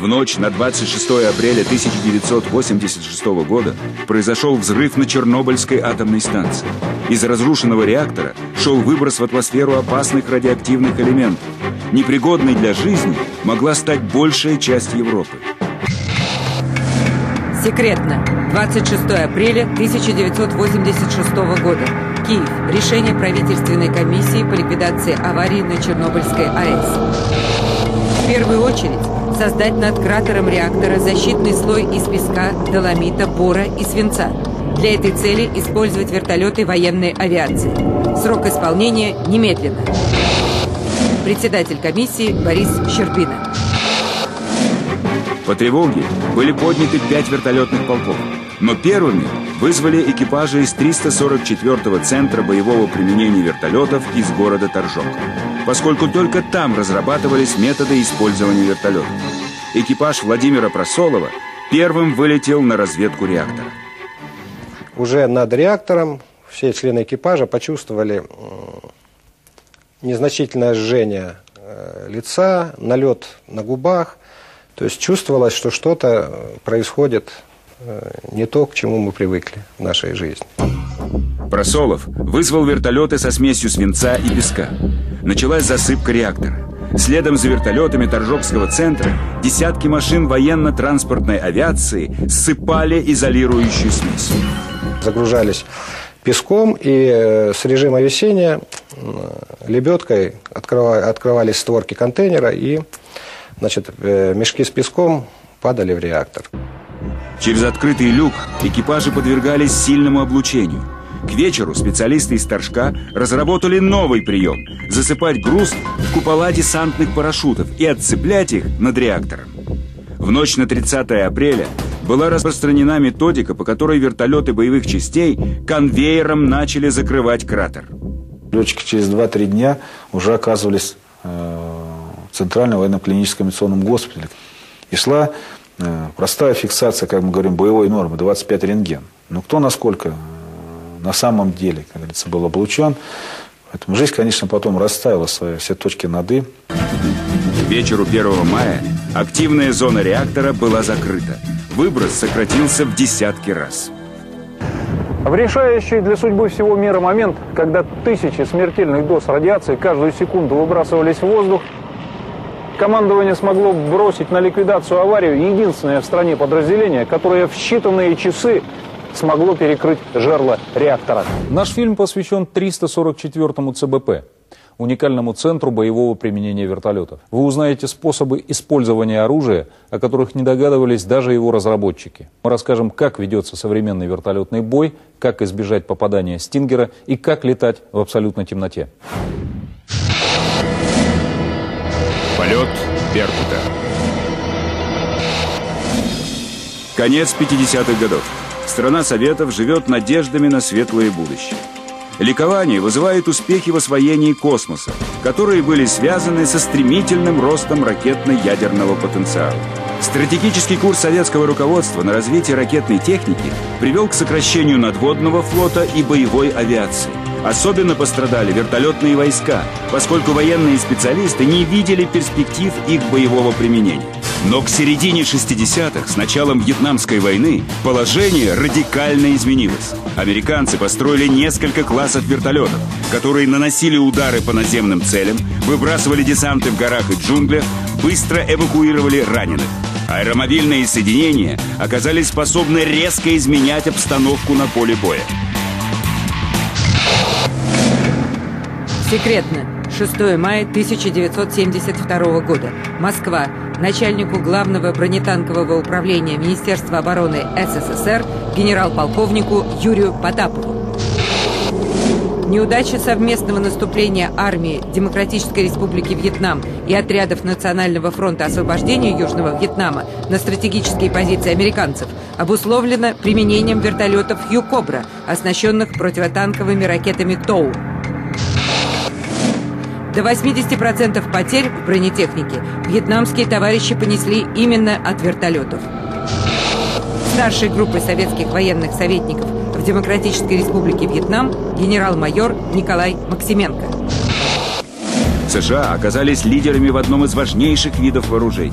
ночь на 26 апреля 1986 года произошел взрыв на Чернобыльской атомной станции. Из разрушенного реактора шел выброс в атмосферу опасных радиоактивных элементов. Непригодной для жизни могла стать большая часть Европы. Секретно. 26 апреля 1986 года. Киев. Решение правительственной комиссии по ликвидации аварии на Чернобыльской АЭС. В первую очередь создать над кратером реактора защитный слой из песка, доломита, бора и свинца. Для этой цели использовать вертолеты военной авиации. Срок исполнения немедленно. Председатель комиссии Борис Щербина. По тревоге были подняты 5 вертолетных полков, но первыми вызвали экипажи из 344-го центра боевого применения вертолетов из города Торжок, поскольку только там разрабатывались методы использования вертолетов. Экипаж Владимира Просолова первым вылетел на разведку реактора. Уже над реактором все члены экипажа почувствовали незначительное жжение лица, налет на губах. То есть чувствовалось, что что-то происходит не то, к чему мы привыкли в нашей жизни. Просолов вызвал вертолеты со смесью свинца и песка. Началась засыпка реактора. Следом за вертолетами Торжокского центра десятки машин военно-транспортной авиации ссыпали изолирующую смесь. Загружались песком, и с режима весения лебедкой открывались створки контейнера, и мешки с песком падали в реактор. Через открытый люк экипажи подвергались сильному облучению. К вечеру специалисты из Торжка разработали новый прием – засыпать груз в купола десантных парашютов и отцеплять их над реактором. В ночь на 30 апреля была распространена методика, по которой вертолеты боевых частей конвейером начали закрывать кратер. Летчики через 2-3 дня уже оказывались в Центральном военно-клиническом авиационном госпитале. И шла простая фиксация, как мы говорим, боевой нормы, 25 рентген. Но кто насколько на самом деле, как говорится, был облучен. Поэтому жизнь, конечно, потом расставила все точки над «и». К вечеру 1 мая активная зона реактора была закрыта. Выброс сократился в десятки раз. В решающий для судьбы всего мира момент, когда тысячи смертельных доз радиации каждую секунду выбрасывались в воздух, командование смогло бросить на ликвидацию аварию единственное в стране подразделение, которое в считанные часы смогло перекрыть жерло реактора. Наш фильм посвящен 344-му ЦБП, уникальному центру боевого применения вертолетов. Вы узнаете способы использования оружия, о которых не догадывались даже его разработчики. Мы расскажем, как ведется современный вертолетный бой, как избежать попадания «Стингера» и как летать в абсолютной темноте. Полет Беркута. Конец 50-х годов. Страна Советов живет надеждами на светлое будущее. Ликование вызывает успехи в освоении космоса, которые были связаны со стремительным ростом ракетно-ядерного потенциала. Стратегический курс советского руководства на развитие ракетной техники привел к сокращению надводного флота и боевой авиации. Особенно пострадали вертолетные войска, поскольку военные специалисты не видели перспектив их боевого применения. Но к середине 60-х, с началом Вьетнамской войны, положение радикально изменилось. Американцы построили несколько классов вертолетов, которые наносили удары по наземным целям, выбрасывали десанты в горах и джунглях, быстро эвакуировали раненых. Аэромобильные соединения оказались способны резко изменять обстановку на поле боя. Секретно. 6 мая 1972 года. Москва. Начальнику главного бронетанкового управления Министерства обороны СССР генерал-полковнику Юрию Потапову. Неудача совместного наступления армии Демократической Республики Вьетнам и отрядов Национального фронта освобождения Южного Вьетнама на стратегические позиции американцев обусловлена применением вертолетов Ю-Кобра, оснащенных противотанковыми ракетами ТОУ. До 80% потерь в бронетехнике вьетнамские товарищи понесли именно от вертолетов. Старшей группы советских военных советников в Демократической Республике Вьетнам генерал-майор Николай Максименко. США оказались лидерами в одном из важнейших видов вооружений.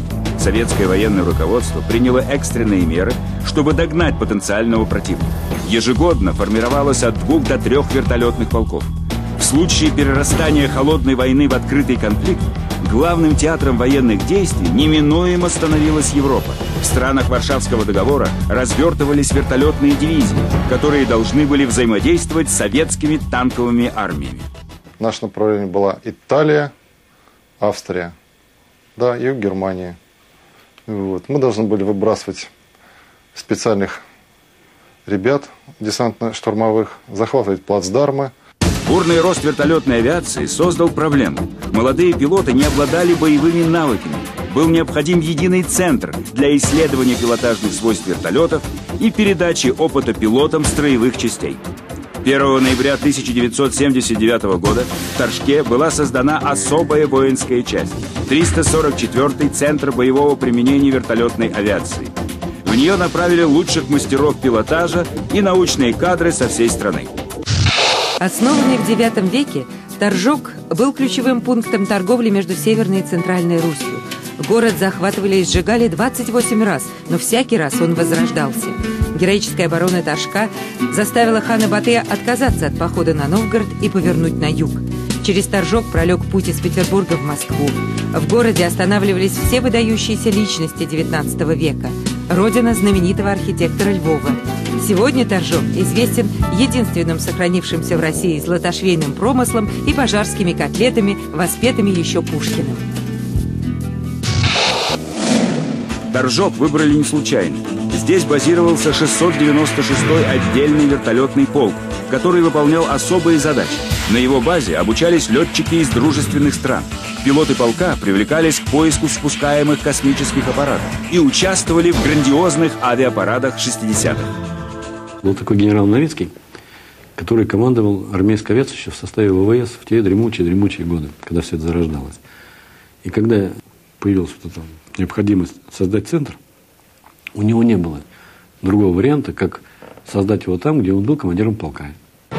советское военное руководство приняло экстренные меры, чтобы догнать потенциального противника. Ежегодно формировалось от 2 до 3 вертолетных полков. В случае перерастания холодной войны в открытый конфликт главным театром военных действий неминуемо становилась Европа. В странах Варшавского договора развертывались вертолетные дивизии, которые должны были взаимодействовать с советскими танковыми армиями. Наше направление была Италия, Австрия, да, и Германия. Вот. Мы должны были выбрасывать специальных ребят, десантно-штурмовых, захватывать плацдармы. Бурный рост вертолетной авиации создал проблему. Молодые пилоты не обладали боевыми навыками. Был необходим единый центр для исследования пилотажных свойств вертолетов и передачи опыта пилотам строевых частей. 1 ноября 1979 года в Торжке была создана особая воинская часть – 344-й Центр боевого применения вертолетной авиации. В нее направили лучших мастеров пилотажа и научные кадры со всей страны. Основанный в IX веке, Торжок был ключевым пунктом торговли между Северной и Центральной Русью. Город захватывали и сжигали 28 раз, но всякий раз он возрождался. Героическая оборона Торжка заставила хана Батыя отказаться от похода на Новгород и повернуть на юг. Через Торжок пролег путь из Петербурга в Москву. В городе останавливались все выдающиеся личности XIX века. Родина знаменитого архитектора Львова. Сегодня Торжок известен единственным сохранившимся в России златошвейным промыслом и пожарскими котлетами, воспетыми еще Пушкиным. Торжок выбрали не случайно. Здесь базировался 696-й отдельный вертолетный полк, который выполнял особые задачи. На его базе обучались летчики из дружественных стран. Пилоты полка привлекались к поиску спускаемых космических аппаратов и участвовали в грандиозных авиапарадах 60-х. Был такой генерал Новицкий, который командовал армейской авиацией еще в составе ВВС в те дремучие годы, когда все это зарождалось. И когда появилась вот эта необходимость создать центр, у него не было другого варианта, как создать его там, где он был командиром полка.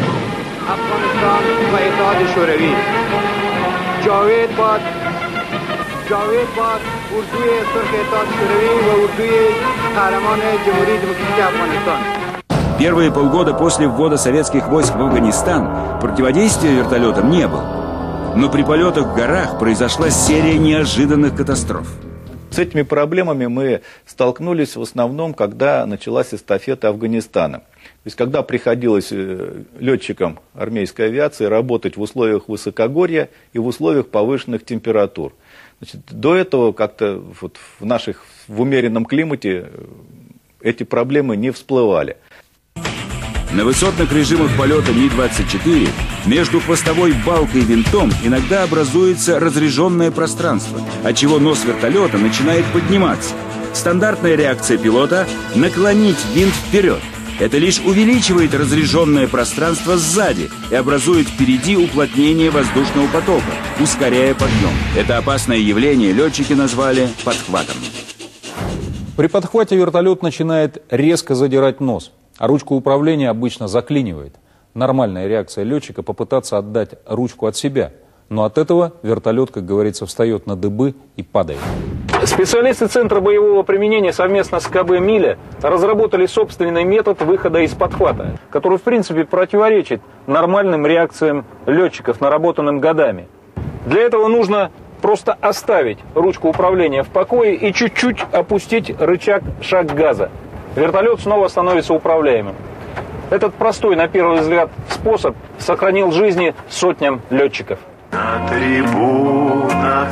Первые полгода после ввода советских войск в Афганистан противодействия вертолетам не было. Но при полетах в горах произошла серия неожиданных катастроф. С этими проблемами мы столкнулись в основном, когда началась эстафета Афганистана. То есть, когда приходилось летчикам армейской авиации работать в условиях высокогорья и в условиях повышенных температур. Значит, до этого как-то вот в умеренном климате эти проблемы не всплывали. На высотных режимах полета Ми-24 между хвостовой балкой и винтом иногда образуется разреженное пространство, отчего нос вертолета начинает подниматься. Стандартная реакция пилота – наклонить винт вперед. Это лишь увеличивает разреженное пространство сзади и образует впереди уплотнение воздушного потока, ускоряя подъем. Это опасное явление летчики назвали подхватом. При подхвате вертолет начинает резко задирать нос, а ручку управления обычно заклинивает. Нормальная реакция летчика – попытаться отдать ручку от себя. Но от этого вертолет, как говорится, встает на дыбы и падает. Специалисты Центра боевого применения совместно с КБ «Миля» разработали собственный метод выхода из подхвата, который, в принципе, противоречит нормальным реакциям летчиков, наработанным годами. Для этого нужно просто оставить ручку управления в покое и чуть-чуть опустить рычаг шаг газа. Вертолет снова становится управляемым. Этот простой, на первый взгляд, способ сохранил жизни сотням летчиков. На трибунах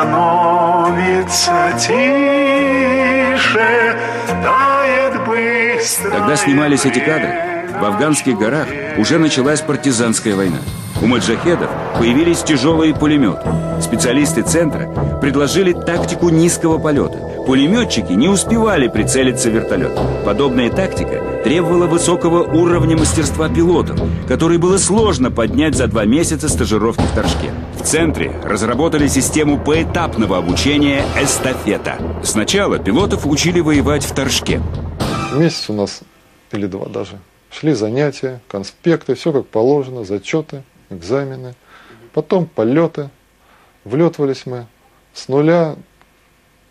становится тише, тает быстро. Когда снимались эти кадры, в афганских горах уже началась партизанская война. У маджахедов появились тяжелые пулеметы. Специалисты центра предложили тактику низкого полета. Пулеметчики не успевали прицелиться в вертолет. Подобная тактика требовала высокого уровня мастерства пилотов, который было сложно поднять за 2 месяца стажировки в Торжке. В центре разработали систему поэтапного обучения «Эстафета». Сначала пилотов учили воевать в Торжке. Месяц у нас, или 2 даже, шли занятия, конспекты, все как положено, зачеты, экзамены. Потом полеты. Влетывались мы с нуля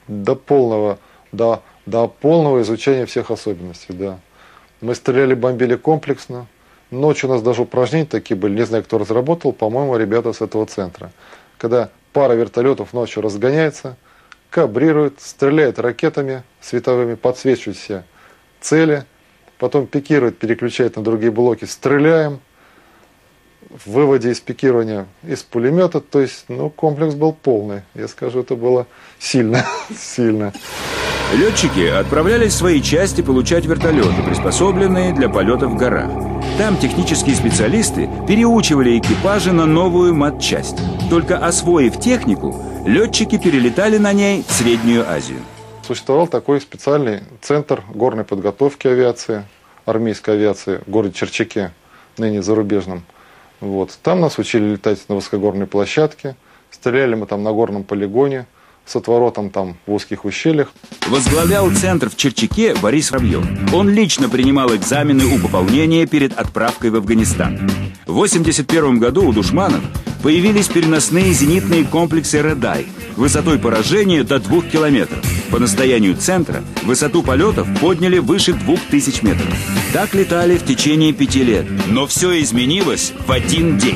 до полного изучения всех особенностей, да. Мы стреляли, бомбили комплексно. Ночью у нас даже упражнения такие были, не знаю, кто разработал, по-моему, ребята с этого центра. Когда пара вертолетов ночью разгоняется, кабрирует, стреляет ракетами световыми, подсвечивает все цели, потом пикирует, переключает на другие блоки, стреляем, в выводе из пикирования из пулемета, то есть, комплекс был полный. Я скажу, это было сильно, сильно. Летчики отправлялись в свои части получать вертолеты, приспособленные для полета в горах. Там технические специалисты переучивали экипажи на новую матчасть. Только освоив технику, летчики перелетали на ней в Среднюю Азию. Существовал такой специальный центр горной подготовки авиации, армейской авиации в городе Черчаке, ныне зарубежном. Вот. Там нас учили летать на высокогорной площадке, стреляли мы там на горном полигоне, с отворотом там в узких ущельях. Возглавлял центр в Черчаке Борис Воробьев. Он лично принимал экзамены у пополнения перед отправкой в Афганистан. В 1981 году у душманов появились переносные зенитные комплексы «Редай» высотой поражения до 2 километров. По настоянию центра высоту полетов подняли выше 2000 метров. Так летали в течение 5 лет. Но все изменилось в один день.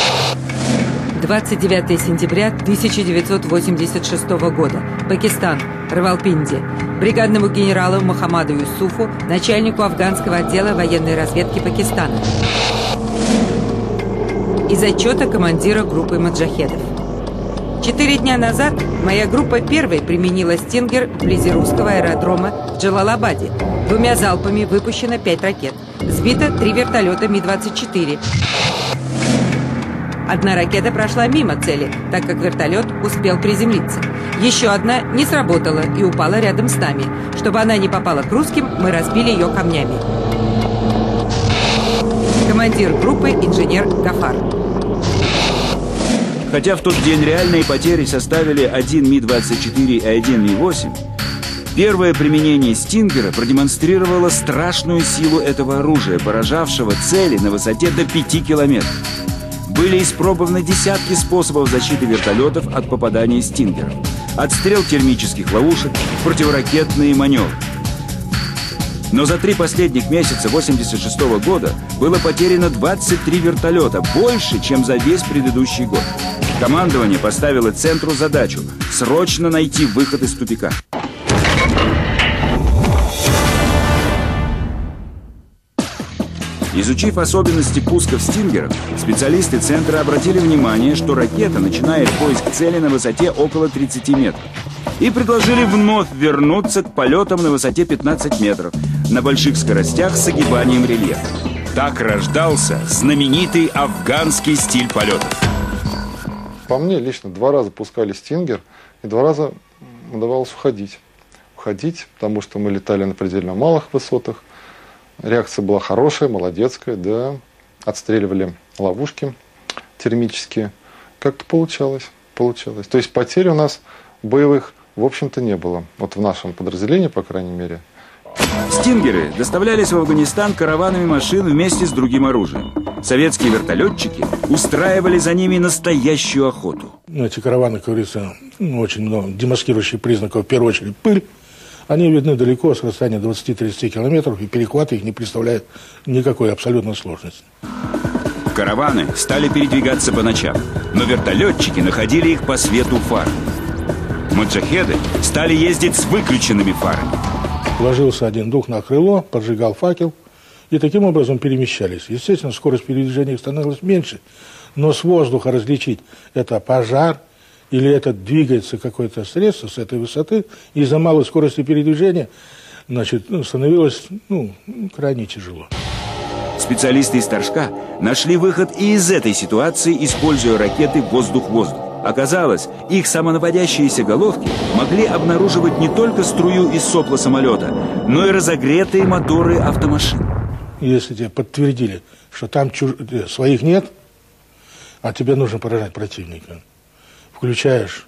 29 сентября 1986 года. Пакистан. Равалпинди. Бригадному генералу Мухаммаду Юсуфу, начальнику афганского отдела военной разведки Пакистана. Из отчета командира группы маджахедов. 4 дня назад моя группа первой применила «Стингер» вблизи русского аэродрома в Джалалабаде. 2 залпами выпущено 5 ракет. Сбито 3 вертолета Ми-24. 1 ракета прошла мимо цели, так как вертолет успел приземлиться. Еще одна не сработала и упала рядом с нами. Чтобы она не попала к русским, мы разбили ее камнями. Командир группы инженер Гафар. Хотя в тот день реальные потери составили 1 Ми-24 и 1 Ми-8, первое применение «Стингера» продемонстрировало страшную силу этого оружия, поражавшего цели на высоте до 5 километров. Были испробованы десятки способов защиты вертолетов от попадания «Стингеров». Отстрел термических ловушек, противоракетные маневры. Но за 3 последних месяца 1986 года было потеряно 23 вертолета, больше, чем за весь предыдущий год. Командование поставило центру задачу срочно найти выход из тупика. Изучив особенности пусков «Стингеров», специалисты центра обратили внимание, что ракета начинает поиск цели на высоте около 30 метров. И предложили вновь вернуться к полетам на высоте 15 метров, на больших скоростях с огибанием рельефа. Так рождался знаменитый афганский стиль полетов. По мне лично 2 раза пускали «Стингер», и 2 раза удавалось уходить. Потому что мы летали на предельно малых высотах. Реакция была хорошая, молодецкая, да. Отстреливали ловушки термические. Как-то получалось. То есть потерь у нас боевых, в общем-то, не было. Вот в нашем подразделении, по крайней мере. «Стингеры» доставлялись в Афганистан караванами машин вместе с другим оружием. Советские вертолетчики устраивали за ними настоящую охоту. Эти караваны, как говорится, очень много демаскирующих признаков, в первую очередь пыль. Они видны далеко, с расстояния 20-30 километров, и перехват их не представляет никакой абсолютно сложности. Караваны стали передвигаться по ночам, но вертолетчики находили их по свету фар. Маджахеды стали ездить с выключенными фарами. Ложился один дух на крыло, поджигал факел, и таким образом перемещались. Естественно, скорость передвижения их становилась меньше, но с воздуха различить это пожар, или это двигается какое-то средство с этой высоты, из-за малой скорости передвижения, становилось крайне тяжело. Специалисты из Торжка нашли выход и из этой ситуации, используя ракеты «Воздух-воздух». Оказалось, их самонаводящиеся головки могли обнаруживать не только струю из сопла самолета, но и разогретые моторы автомашин. Если тебе подтвердили, что там своих нет, а тебе нужно поражать противника, включаешь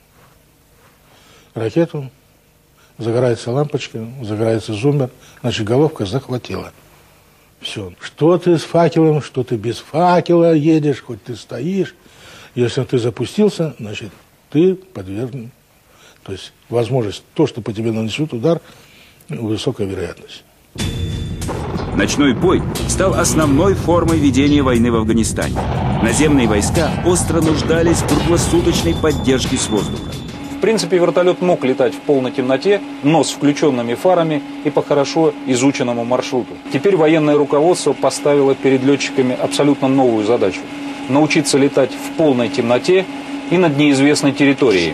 ракету, загорается лампочка, загорается зуммер, значит, головка захватила. Все. Что ты с факелом, что ты без факела едешь, хоть ты стоишь. Если ты запустился, значит, ты подвергнут То есть возможность, то, что по тебе нанесут удар, высокая вероятность. Ночной бой стал основной формой ведения войны в Афганистане. Наземные войска остро нуждались в круглосуточной поддержке с воздуха. В принципе, вертолет мог летать в полной темноте, но с включенными фарами и по хорошо изученному маршруту. Теперь военное руководство поставило перед летчиками абсолютно новую задачу – научиться летать в полной темноте и над неизвестной территорией.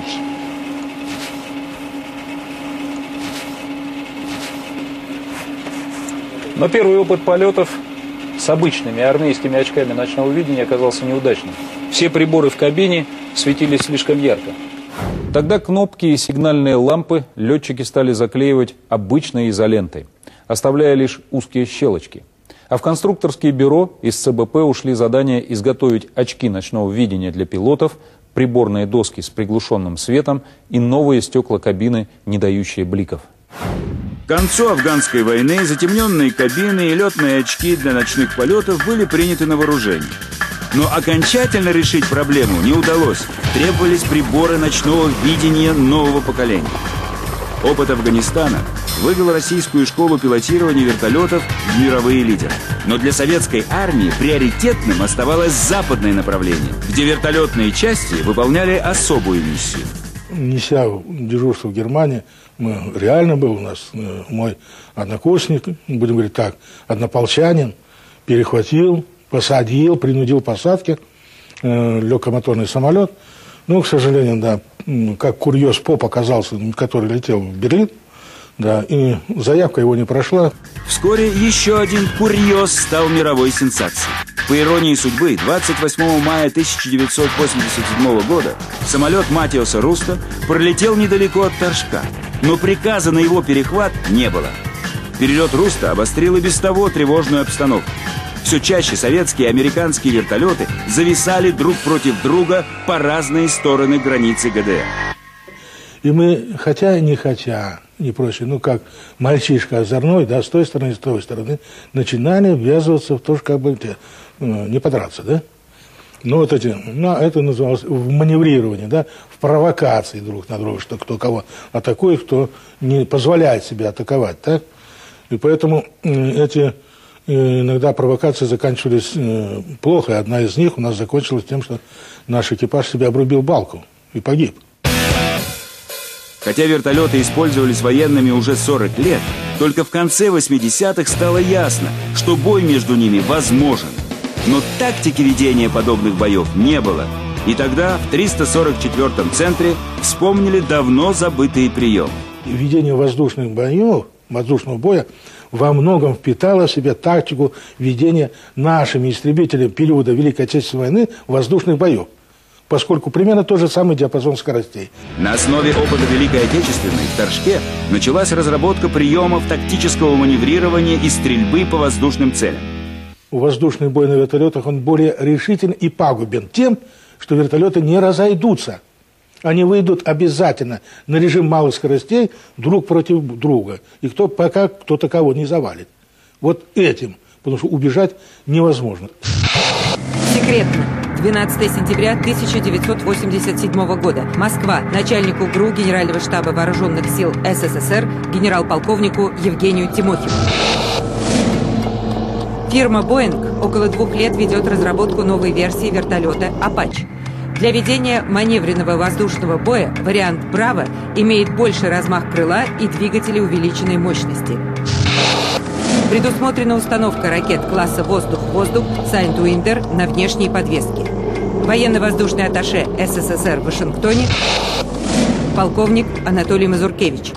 Но первый опыт полетов с обычными армейскими очками ночного видения оказался неудачным. Все приборы в кабине светились слишком ярко. Тогда кнопки и сигнальные лампы летчики стали заклеивать обычной изолентой, оставляя лишь узкие щелочки. А в конструкторские бюро из ЦБП ушли задания изготовить очки ночного видения для пилотов, приборные доски с приглушенным светом и новые стекла кабины, не дающие бликов. К концу афганской войны затемненные кабины и летные очки для ночных полетов были приняты на вооружение. Но окончательно решить проблему не удалось. Требовались приборы ночного видения нового поколения. Опыт Афганистана вывел российскую школу пилотирования вертолетов в мировые лидеры. Но для советской армии приоритетным оставалось западное направление, где вертолетные части выполняли особую миссию. Неся дежурство в Германии, реально был у нас мой однокурсник, будем говорить так, однополчанин, перехватил, посадил, принудил посадке легкомоторный самолет. Ну, к сожалению, да, как курьез поп оказался, который летел в Берлин, да, и заявка его не прошла. Вскоре еще один курьез стал мировой сенсацией. По иронии судьбы, 28 мая 1987 года самолет Матиаса Руста пролетел недалеко от Торжка, но приказа на его перехват не было. Перелет Руста обострил и без того тревожную обстановку. Все чаще советские и американские вертолеты зависали друг против друга по разные стороны границы ГДР. И мы, хотя не прочее, ну как мальчишка озорной, да, с той стороны, с той стороны, начинали ввязываться в то, как бы не подраться, да? Ну вот эти, ну это называлось в маневрировании, да, в провокации друг на друга, что кто кого атакует, кто не позволяет себе атаковать, так? И поэтому эти иногда провокации заканчивались плохо, и одна из них у нас закончилась тем, что наш экипаж себе обрубил балку и погиб. Хотя вертолеты использовались военными уже 40 лет, только в конце 80-х стало ясно, что бой между ними возможен. Но тактики ведения подобных боев не было. И тогда в 344-м центре вспомнили давно забытые приемы. Ведение воздушных боев, воздушного боя во многом впитало в себя тактику ведения нашими истребителями периода Великой Отечественной войны воздушных боев, поскольку примерно тот же самый диапазон скоростей. На основе опыта Великой Отечественной в Торжке началась разработка приемов тактического маневрирования и стрельбы по воздушным целям. Воздушный бой на вертолетах, он более решителен и пагубен тем, что вертолеты не разойдутся. Они выйдут обязательно на режим малых скоростей друг против друга. И пока кто-то кого не завалит. Вот этим. Потому что убежать невозможно. Секретно. 12 сентября 1987 года. Москва. Начальнику ГРУ Генерального штаба Вооруженных сил СССР генерал-полковнику Евгению Тимохину. Фирма «Боинг» около 2 лет ведет разработку новой версии вертолета «Апач». Для ведения маневренного воздушного боя вариант «Браво» имеет больший размах крыла и двигатели увеличенной мощности. Предусмотрена установка ракет класса «Воздух-воздух» «Сайдуиндер» на внешней подвеске. Военно-воздушный атташе СССР в Вашингтоне полковник Анатолий Мазуркевич.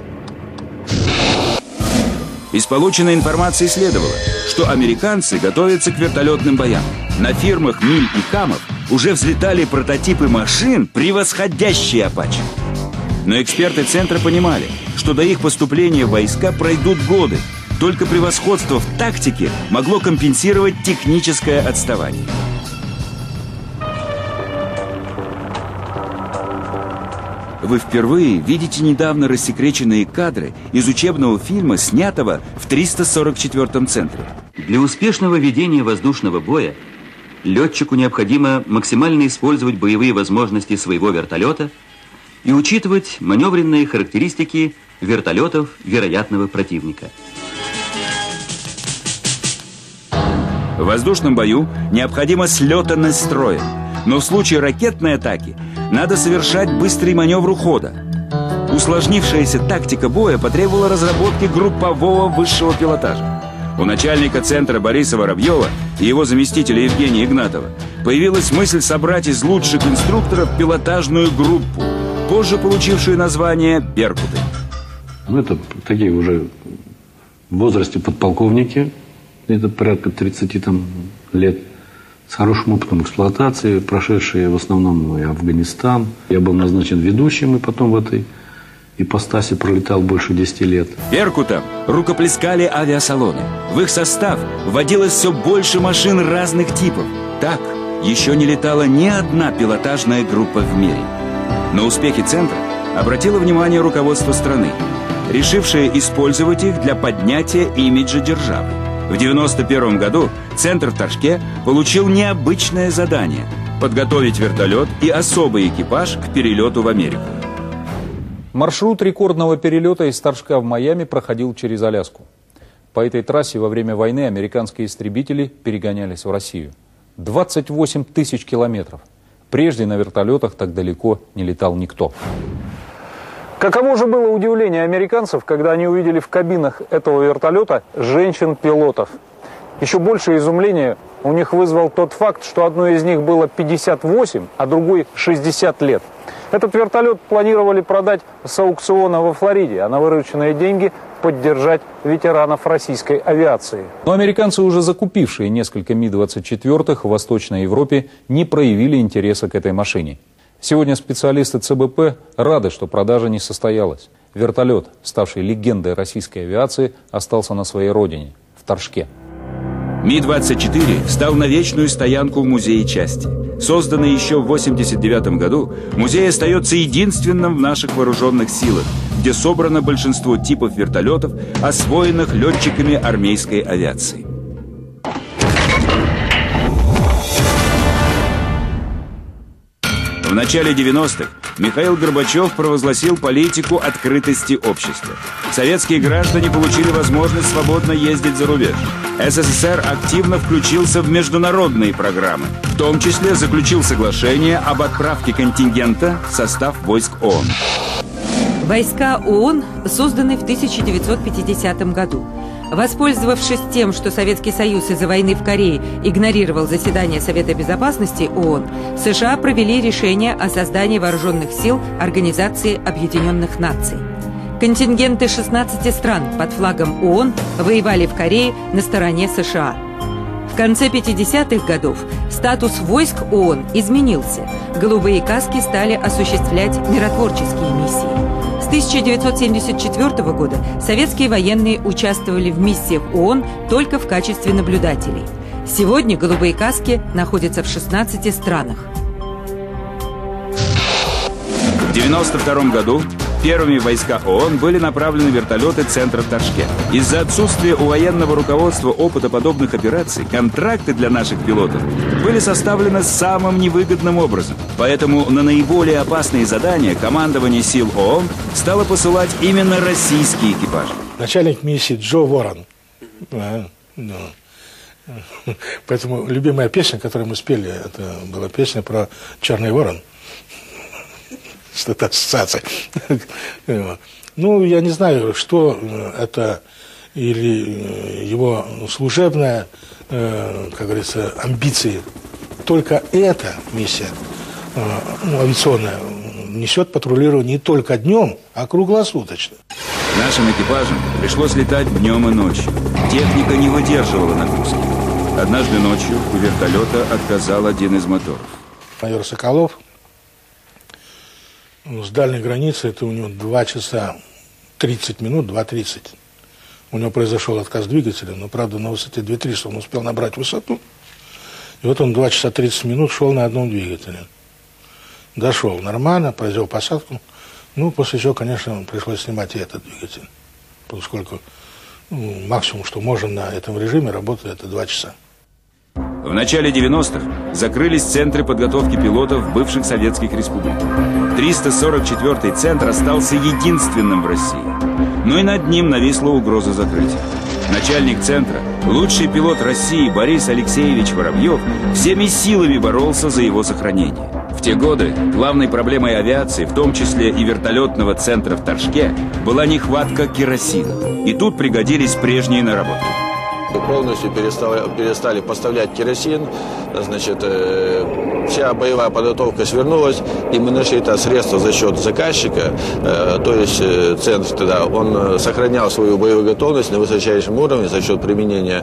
Из полученной информации следовало, что американцы готовятся к вертолетным боям. На фирмах «Миль» и «Камов» уже взлетали прототипы машин, превосходящие «Апачи». Но эксперты Центра понимали, что до их поступления в войска пройдут годы. Только превосходство в тактике могло компенсировать техническое отставание. Вы впервые видите недавно рассекреченные кадры из учебного фильма, снятого в 344-м центре. Для успешного ведения воздушного боя летчику необходимо максимально использовать боевые возможности своего вертолета и учитывать маневренные характеристики вертолетов вероятного противника. В воздушном бою необходима слетанность строя, но в случае ракетной атаки надо совершать быстрый маневр ухода. Усложнившаяся тактика боя потребовала разработки группового высшего пилотажа. У начальника центра Бориса Воробьева и его заместителя Евгения Игнатова появилась мысль собрать из лучших инструкторов пилотажную группу, позже получившую название «Беркуты». Ну, это такие уже в возрасте подполковники, это порядка 30 лет, с хорошим опытом эксплуатации, прошедшие в основном и Афганистан. Я был назначен ведущим, и потом в этой ипостаси пролетал больше 10 лет. «Беркутам» рукоплескали авиасалоны. В их состав вводилось все больше машин разных типов. Так еще не летала ни одна пилотажная группа в мире. На успехи центра обратило внимание руководство страны, решившее использовать их для поднятия имиджа державы. В 1991 году центр в Торжке получил необычное задание – подготовить вертолет и особый экипаж к перелету в Америку. Маршрут рекордного перелета из Торжка в Майами проходил через Аляску. По этой трассе во время войны американские истребители перегонялись в Россию. 28 тысяч километров. Прежде на вертолетах так далеко не летал никто. Каково же было удивление американцев, когда они увидели в кабинах этого вертолета женщин-пилотов. Еще большее изумление у них вызвал тот факт, что одной из них было 58, а другой 60 лет. Этот вертолет планировали продать с аукциона во Флориде, а на вырученные деньги поддержать ветеранов российской авиации. Но американцы, уже закупившие несколько Ми-24 в Восточной Европе, не проявили интереса к этой машине. Сегодня специалисты ЦБП рады, что продажа не состоялась. Вертолет, ставший легендой российской авиации, остался на своей родине, в Торжке. Ми-24 встал на вечную стоянку в музее части. Созданный еще в 1989 году, музей остается единственным в наших вооруженных силах, где собрано большинство типов вертолетов, освоенных летчиками армейской авиации. В начале 90-х Михаил Горбачев провозгласил политику открытости общества. Советские граждане получили возможность свободно ездить за рубеж. СССР активно включился в международные программы, в том числе заключил соглашение об отправке контингента в состав войск ООН. Войска ООН созданы в 1950 году. Воспользовавшись тем, что Советский Союз из-за войны в Корее игнорировал заседание Совета Безопасности ООН, США провели решение о создании вооруженных сил Организации Объединенных Наций. Контингенты 16 стран под флагом ООН воевали в Корее на стороне США. В конце 50-х годов статус войск ООН изменился. Голубые каски стали осуществлять миротворческие миссии. С 1974 года советские военные участвовали в миссиях ООН только в качестве наблюдателей. Сегодня голубые каски находятся в 16 странах. В 1992 году первыми в войска ООН были направлены вертолеты центра в Торжке. Из-за отсутствия у военного руководства опыта подобных операций, контракты для наших пилотов были составлены самым невыгодным образом. Поэтому на наиболее опасные задания командование сил ООН стало посылать именно российские экипажи. Начальник миссии Джо Ворон. Поэтому любимая песня, которую мы спели, это была песня про «Черный ворон». Что-то ассоциация. Ну, я не знаю, что это, или его служебная, как говорится, амбиции. Только эта миссия, авиационная, несет патрулирование не только днем, а круглосуточно. Нашим экипажам пришлось летать днем и ночью. Техника не выдерживала нагрузки. Однажды ночью у вертолета отказал один из моторов. Майор Соколов с дальней границы, это у него 2 часа 30 минут, 2:30. У него произошел отказ двигателя, но, правда, на высоте 2300 он успел набрать высоту. И вот он 2 часа 30 минут шел на одном двигателе. Дошел нормально, произвел посадку. Ну, после чего, конечно, пришлось снимать и этот двигатель. Поскольку максимум, что можно на этом режиме, работает, это 2 часа. В начале 90-х закрылись центры подготовки пилотов бывших советских республик. 344-й центр остался единственным в России. Но и над ним нависла угроза закрытия. Начальник центра, лучший пилот России Борис Алексеевич Воробьев, всеми силами боролся за его сохранение. В те годы главной проблемой авиации, в том числе и вертолетного центра в Торжке, была нехватка керосина. И тут пригодились прежние наработки. Полностью перестали поставлять керосин, значит, вся боевая подготовка свернулась, и мы нашли это средство за счет заказчика, то есть центр тогда, он сохранял свою боевую готовность на высочайшем уровне за счет применения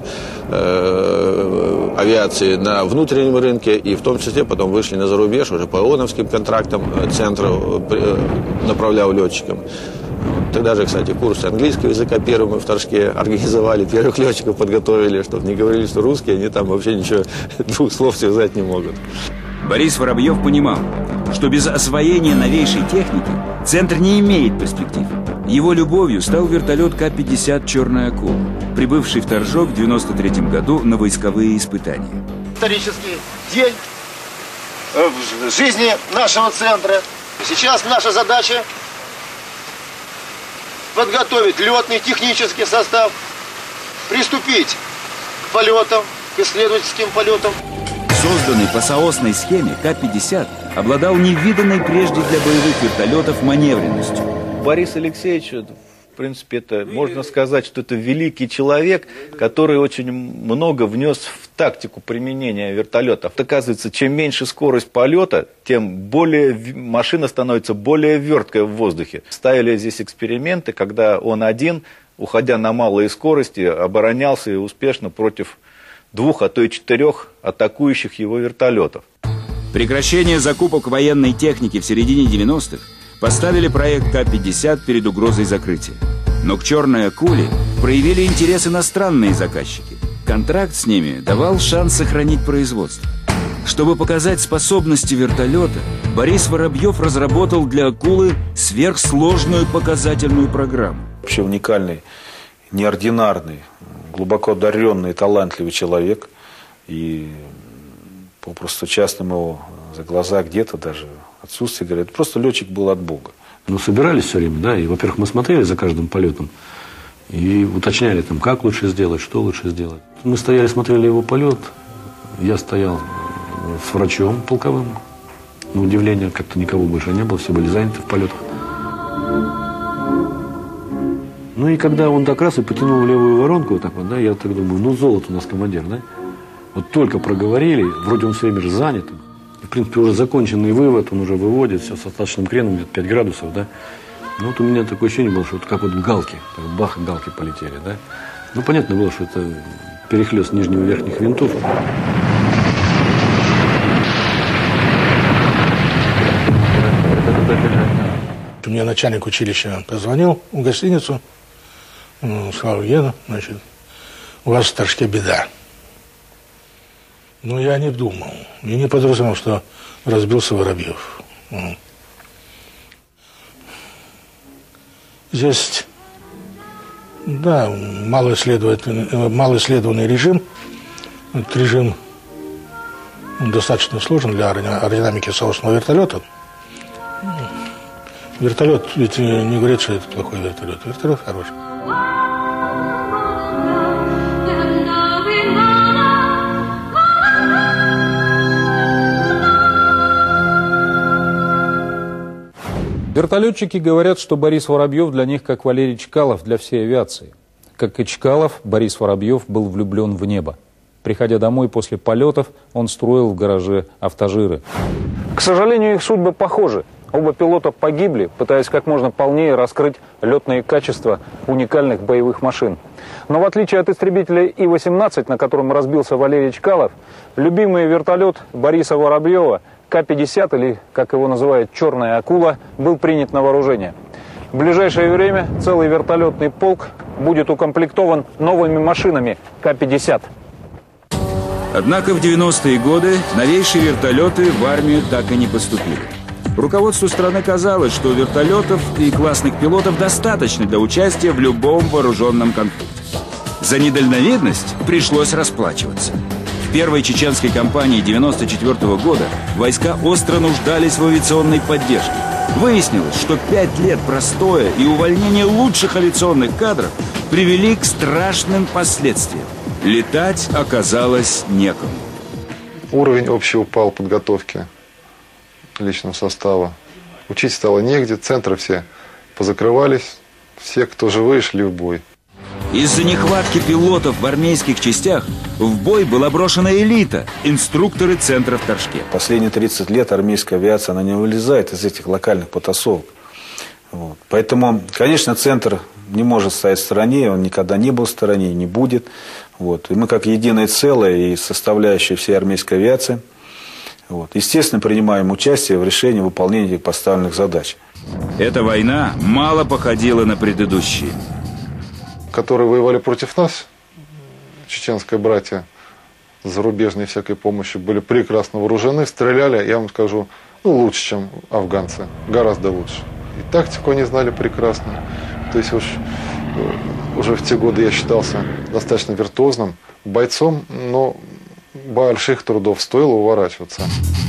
авиации на внутреннем рынке, и в том числе потом вышли на зарубеж, уже по ООНовским контрактам центр направлял летчикам. Тогда же, кстати, курсы английского языка первым в Торжке организовали, первых летчиков подготовили, чтобы не говорили, что русские, они там вообще ничего, двух слов связать не могут. Борис Воробьев понимал, что без освоения новейшей техники центр не имеет перспектив. Его любовью стал вертолет К-50 «Черная акула», прибывший в Торжок в 1993 году на войсковые испытания. Исторический день в жизни нашего центра. Сейчас наша задача подготовить летный технический состав, приступить к полетам, к исследовательским полетам. Созданный по соосной схеме К-50 обладал невиданной прежде для боевых вертолетов маневренностью. Борис Алексеевич, в принципе, это можно сказать, что это великий человек, который очень много внес в тактику применения вертолетов. Оказывается, чем меньше скорость полета, тем более машина становится более верткой в воздухе. Ставили здесь эксперименты, когда он один, уходя на малые скорости, оборонялся и успешно против 2, а то и 4 атакующих его вертолетов. Прекращение закупок военной техники в середине 90-х поставили проект К-50 перед угрозой закрытия. Но к «Черной акуле» проявили интерес иностранные заказчики. Контракт с ними давал шанс сохранить производство. Чтобы показать способности вертолета, Борис Воробьев разработал для «Акулы» сверхсложную показательную программу. Вообще уникальный, неординарный, глубоко одаренный, талантливый человек. И попросту частным его за глаза где-то даже отсутствие, говорят, просто летчик был от Бога. Ну, собирались все время, да, и, во-первых, мы смотрели за каждым полетом и уточняли там, как лучше сделать, что лучше сделать. Мы стояли, смотрели его полет, я стоял с врачом полковым, на удивление, как-то никого больше не было, все были заняты в полетах. Ну, и когда он так раз и потянул левую воронку, вот так вот, да, я так думаю, ну, золото у нас командир, да, вот только проговорили, вроде он все время же занят. В принципе, уже законченный вывод, он уже выводит, все с остаточным креном, где-то 5 градусов, да. Ну, вот у меня такое ощущение было, что вот как вот галки, так бах, галки полетели, да. Ну, понятно было, что это перехлест нижнего и верхних винтов. Мне начальник училища позвонил в гостиницу, сказал, Гена, значит, у вас в Торжке беда. Но я не думал и не подразумевал, что разбился Воробьев. Здесь, да, малоисследованный режим. Этот режим достаточно сложен для аэродинамики соосного вертолета. Вертолет, ведь не говорит, что это плохой вертолет. Вертолет хороший. Вертолетчики говорят, что Борис Воробьев для них как Валерий Чкалов для всей авиации. Как и Чкалов, Борис Воробьев был влюблен в небо. Приходя домой после полетов, он строил в гараже автожиры. К сожалению, их судьбы похожи. Оба пилота погибли, пытаясь как можно полнее раскрыть летные качества уникальных боевых машин. Но в отличие от истребителя И-18, на котором разбился Валерий Чкалов, любимый вертолет Бориса Воробьева К-50, или, как его называют, «Черная акула», был принят на вооружение. В ближайшее время целый вертолетный полк будет укомплектован новыми машинами К-50. Однако в 90-е годы новейшие вертолеты в армию так и не поступили. Руководству страны казалось, что вертолетов и классных пилотов достаточно для участия в любом вооруженном конфликте. За недальновидность пришлось расплачиваться. В первой чеченской кампании 1994 года войска остро нуждались в авиационной поддержке. Выяснилось, что 5 лет простоя и увольнение лучших авиационных кадров привели к страшным последствиям. Летать оказалось некому. Уровень общий упал подготовки личного состава. Учить стало негде, центры все позакрывались, все, кто живые, шли в бой. Из-за нехватки пилотов в армейских частях в бой была брошена элита, инструкторы центра в Торжке. Последние 30 лет армейская авиация, она не вылезает из этих локальных потасовок. Вот. Поэтому, конечно, центр не может стоять в стороне, он никогда не был в стороне и не будет. Вот. И мы как единое целое и составляющая всей армейской авиации, вот, естественно, принимаем участие в решении выполнения этих поставленных задач. Эта война мало походила на предыдущие. Которые воевали против нас, чеченские братья, с зарубежной всякой помощью, были прекрасно вооружены, стреляли, я вам скажу, лучше, чем афганцы, гораздо лучше. И тактику они знали прекрасно. То есть уже в те годы я считался достаточно виртуозным бойцом, но больших трудов стоило уворачиваться.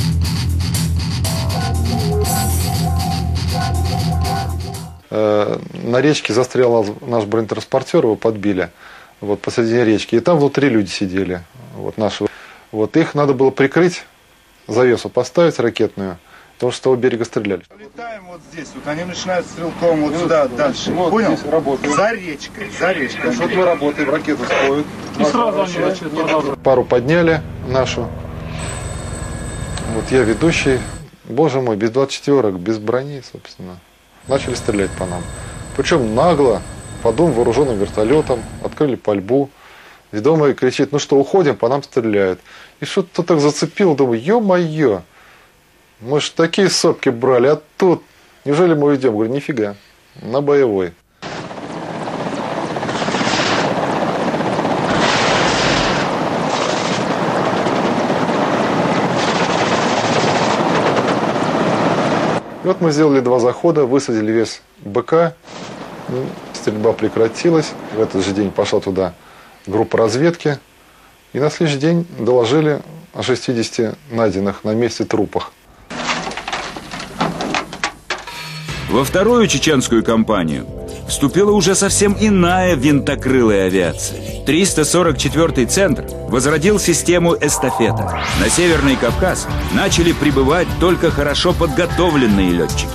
На речке застрял наш бронетранспортер, его подбили вот, посредине речки. И там внутри люди сидели, вот, наши. Вот, их надо было прикрыть, завесу поставить ракетную, потому что с того берега стреляли. Летаем вот здесь, вот они начинают стрелком вот сюда дальше. Вот, понял? За речкой, за речкой. Вот мы работаем, ракету сходят. И сразу они начали. Пару подняли нашу. Вот я ведущий. Боже мой, без 24-ок, без брони, собственно. Начали стрелять по нам. Причем нагло, по двум вооруженным вертолетам, открыли пальбу. Ведомый кричит, ну что, уходим, по нам стреляют. И что-то так зацепило, думаю, ё-моё. Мы ж такие сопки брали, а тут, неужели мы уйдем? Говорю, нифига, на боевой. И вот мы сделали 2 захода, высадили весь БК, стрельба прекратилась. В этот же день пошла туда группа разведки. И на следующий день доложили о 60 найденных на месте трупах. Во вторую чеченскую кампанию вступила уже совсем иная винтокрылая авиация. 344-й центр возродил систему эстафета. На Северный Кавказ начали прибывать только хорошо подготовленные летчики.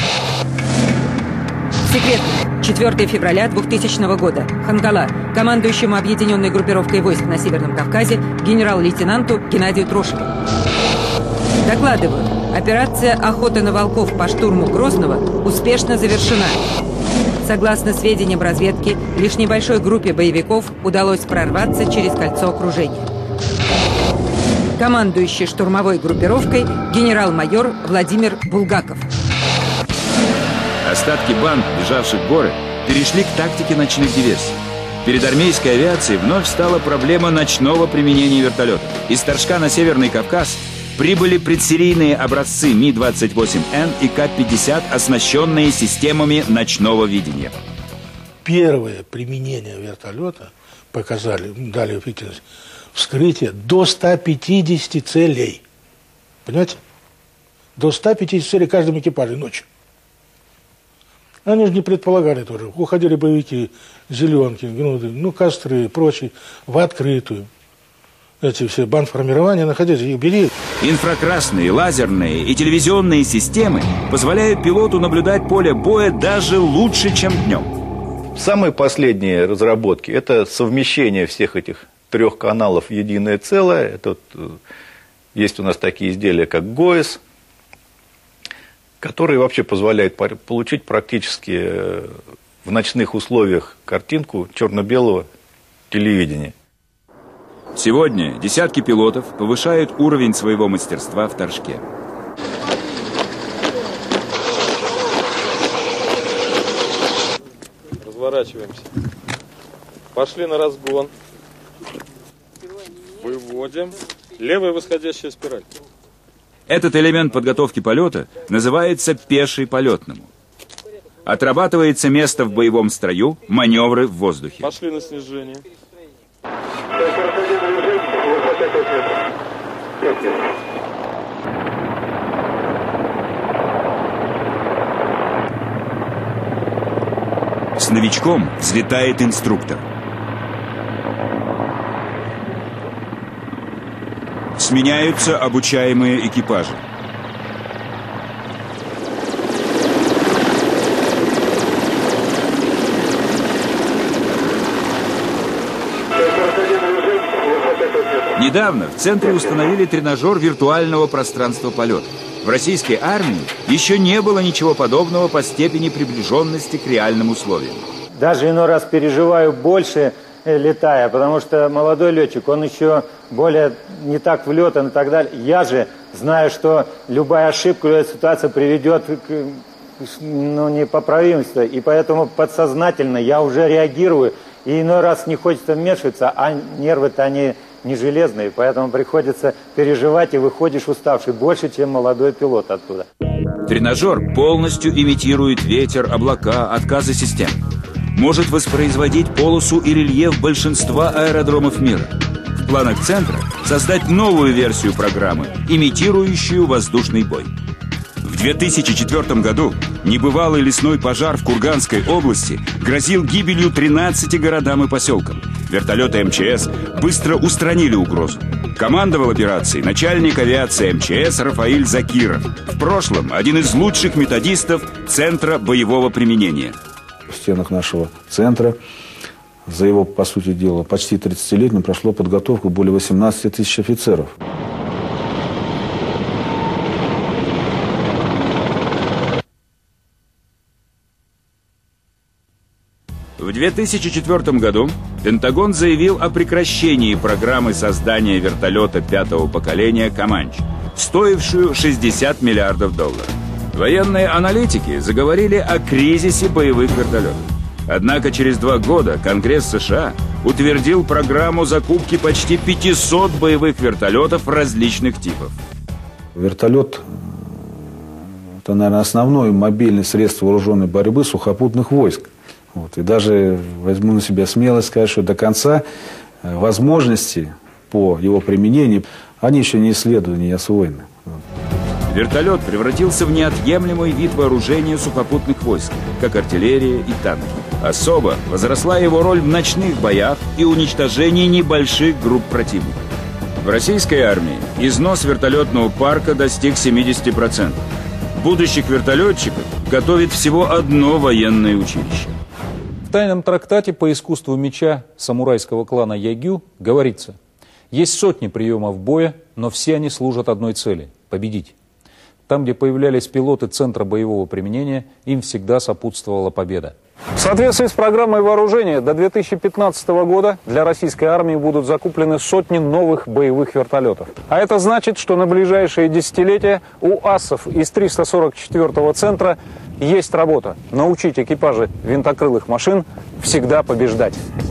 Секретно. 4 февраля 2000 года. Ханкала, командующему объединенной группировкой войск на Северном Кавказе, генерал-лейтенанту Геннадию Трошину. Докладываю. Операция «Охота на волков» по штурму Грозного успешно завершена. Согласно сведениям разведки, лишь небольшой группе боевиков удалось прорваться через кольцо окружения. Командующий штурмовой группировкой генерал-майор Владимир Булгаков. Остатки банд, бежавших в горы, перешли к тактике ночных диверсий. Перед армейской авиацией вновь стала проблема ночного применения вертолетов. Из Торжка на Северный Кавказ прибыли предсерийные образцы Ми-28Н и К-50, оснащенные системами ночного видения. Первое применение вертолета дали эффективность вскрытия до 150 целей. Понимаете? До 150 целей каждым экипаже ночью. Они же не предполагали тоже. Уходили боевики, зеленки, гнуды, костры и прочие в открытую. Эти все бандформирования находились, их бери. Инфракрасные, лазерные и телевизионные системы позволяют пилоту наблюдать поле боя даже лучше, чем днем. Самые последние разработки – это совмещение всех этих 3 каналов в единое целое. Это есть у нас такие изделия, как ГОЭС, которые вообще позволяют получить практически в ночных условиях картинку черно-белого телевидения. Сегодня десятки пилотов повышают уровень своего мастерства в Торжке. Разворачиваемся. Пошли на разгон. Выводим. Левая восходящая спираль. Этот элемент подготовки полета называется пеший полетному. Отрабатывается место в боевом строю, маневры в воздухе. Пошли на снижение. высота 5 метров. 5 метров. С новичком взлетает инструктор. Сменяются обучаемые экипажи. Недавно в центре установили тренажер виртуального пространства полета. В российской армии еще не было ничего подобного по степени приближенности к реальным условиям. Даже иной раз переживаю больше, летая, потому что молодой летчик, он еще более не так влетан и так далее. Я же знаю, что любая ошибка, любая ситуация приведет к непоправимости, и поэтому подсознательно я уже реагирую, и иной раз не хочется вмешиваться, а нервы-то они не железные, поэтому приходится переживать, и выходишь уставший больше, чем молодой пилот оттуда. Тренажер полностью имитирует ветер, облака, отказы систем. Может воспроизводить полосу и рельеф большинства аэродромов мира. В планах центра создать новую версию программы, имитирующую воздушный бой. В 2004 году небывалый лесной пожар в Курганской области грозил гибелью 13 городам и поселкам. Вертолеты МЧС быстро устранили угрозу. Командовал операцией начальник авиации МЧС Рафаиль Закиров. В прошлом один из лучших методистов Центра боевого применения. В стенах нашего центра за его, по сути дела, почти 30-летним прошло подготовку более 18 тысяч офицеров. В 2004 году Пентагон заявил о прекращении программы создания вертолета пятого поколения «Команч», стоившую $60 миллиардов. Военные аналитики заговорили о кризисе боевых вертолетов. Однако через 2 года Конгресс США утвердил программу закупки почти 500 боевых вертолетов различных типов. Вертолет – это, наверное, основное мобильное средство вооруженной борьбы сухопутных войск. И даже возьму на себя смелость сказать, что до конца возможности по его применению, они еще не исследованы, не освоены. Вертолет превратился в неотъемлемый вид вооружения сухопутных войск, как артиллерия и танки. Особо возросла его роль в ночных боях и уничтожении небольших групп противника. В российской армии износ вертолетного парка достиг 70%. Будущих вертолетчиков готовит всего одно военное училище. В тайном трактате по искусству меча самурайского клана Ягю говорится: есть сотни приемов боя, но все они служат одной цели – победить. Там, где появлялись пилоты Центра боевого применения, им всегда сопутствовала победа. В соответствии с программой вооружения до 2015 года для российской армии будут закуплены сотни новых боевых вертолетов. А это значит, что на ближайшие десятилетия у асов из 344-го центра есть работа – научить экипажи винтокрылых машин всегда побеждать.